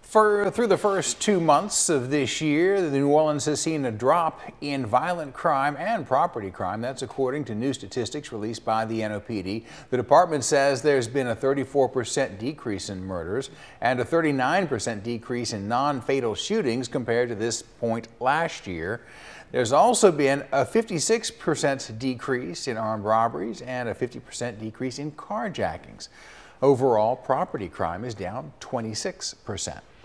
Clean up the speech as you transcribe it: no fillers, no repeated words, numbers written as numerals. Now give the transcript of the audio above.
Through the first 2 months of this year, the New Orleans has seen a drop in violent crime and property crime. That's according to new statistics released by the NOPD. The department says there's been a 34% decrease in murders and a 39% decrease in non-fatal shootings compared to this point last year. There's also been a 56% decrease in armed robberies and a 50% decrease in carjackings. Overall, property crime is down 26%.